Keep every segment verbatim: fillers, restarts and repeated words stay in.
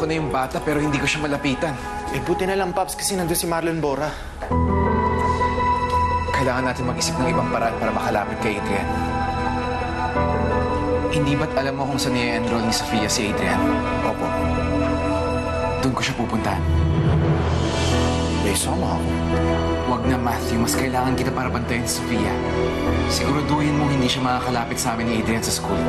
ko na yung bata pero hindi ko siya malapitan. Eh, buti na lang, Pops, kasi nandun si Marlon Bora. Kailangan natin mag-isip ng ibang paraan para makalapit kay Adrian. Hindi ba't alam mo kung saan i-enroll ni Sofia si Adrian? Opo. Doon ko siya pupuntahan. Eh, sama ako. Huwag na, Matthew. Mas kailangan kita para bantayan si Sofia. Siguraduhin mo hindi siya makakalapit sa amin ni Adrian sa school.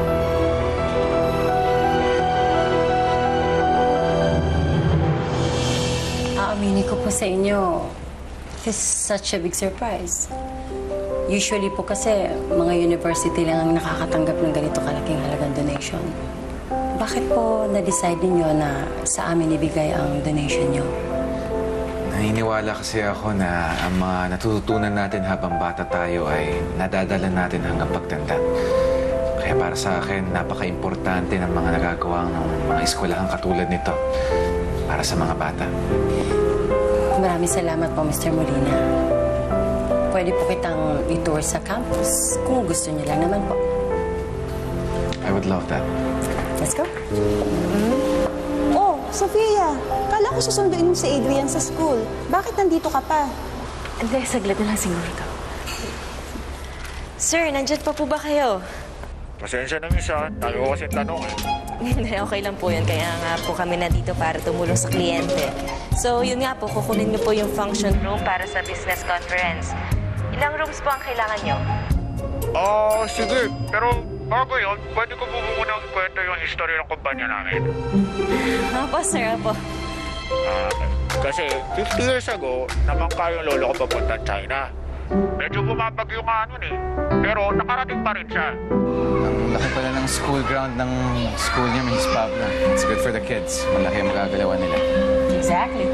Aaminin ko po sa inyo, this is such a big surprise. Usually po kasi, mga university lang ang nakakatanggap ng ganito kalaking halagang donation. Bakit po na-decide ninyo na sa amin ibigay ang donation nyo? Naniniwala kasi ako na ang mga natututunan natin habang bata tayo ay nadadala natin hanggang pagtanda. Kaya para sa akin, napaka-importante ng mga nagagawa ng mga eskwelahan katulad nito para sa mga bata. Maraming salamat po, Mister Molina. Pwede po kitang i-tour sa campus kung gusto niyo lang naman po. I would love that. Let's go. Mm-hmm. Oh, Sofia! Kala ko susunduin mo si Adrian sa school. Bakit nandito ka pa? Hindi, saglit na lang siguro to. Sir, nandyan pa po ba kayo? Pasensya na minsan. Tayo ko kasi tanong eh. Hindi, okay lang po yun. Kaya nga po kami nandito para tumulong sa kliyente. So, yun nga po, kukunin niyo po yung function room para sa business conference. Ilang rooms po ang kailangan niyo? Ah, uh, sige. Pero bago yun, pwede ko po muna kwento yung history ng kumpanya namin. Apo, sir, apo. Uh, kasi fifty years ago, namangka yung lolo ko papunta China. Medyo bumabag yung ano eh. Pero nakarating pa rin siya. Ang laki pala ng school ground ng school niya, Miss Pablo. It's good for the kids. Malaki ang magagalawan nila. Exactly.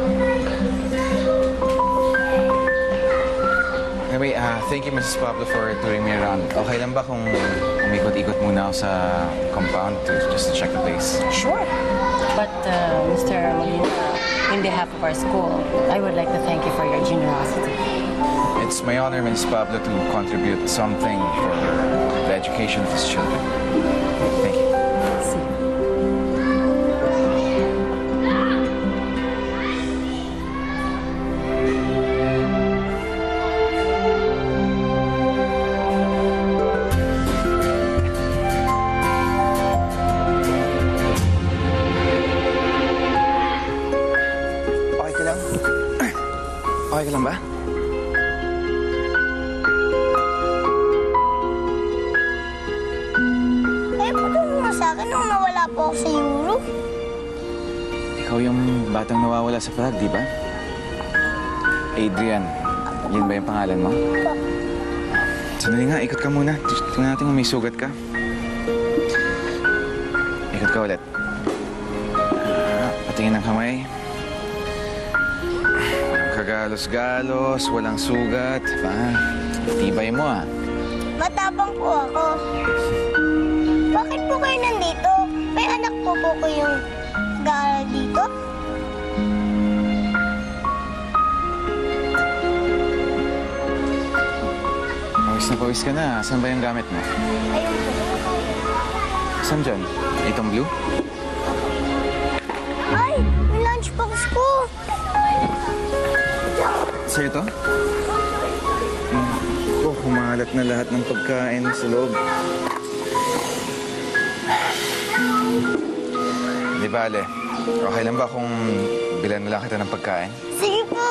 Anyway, uh, thank you, Missus Pablo, for touring me around. Okay lang ba kung umikot-ikot muna ako sa compound to, just to check the place? Sure. But, uh, Mister Molina, in behalf of our school, I would like to thank you for your generosity. It's my honor, Miss Pablo, to contribute something for the education of his children. Thank you. Okay ka lang? Okay ka lang ba? Nung nawala po ako sa Euro. Ikaw yung batang nawawala sa Prague, di ba? Adrian. Yan ba yung pangalan mo? Po. Sandali nga, ikot ka muna. Tingnan natin kung may sugat ka. Ikot ka ulit. Ah, patingin ng kamay. Walang kagalos-galos, walang sugat. Ah, tibay mo ah. Matapang po ako. Bakit po kayo nandito? May anak po po ko yung nag-aaral dito? Pawis na pawis ka na. Saan ba yung gamit mo? Ayun po. Saan dyan? Itong blue? Ay! Yung lunchbox ko! Sa'yo to? Hmm. Oh, humalat na lahat ng pagkain sa loob. Di bale, okay lang ba kung bilan na lang kita ng pagkain? Sige po!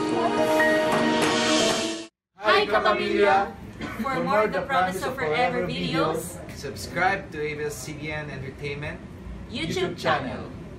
Hi, kapamilya! For more The Promise of Forever videos, subscribe to A B S C B N Entertainment YouTube channel.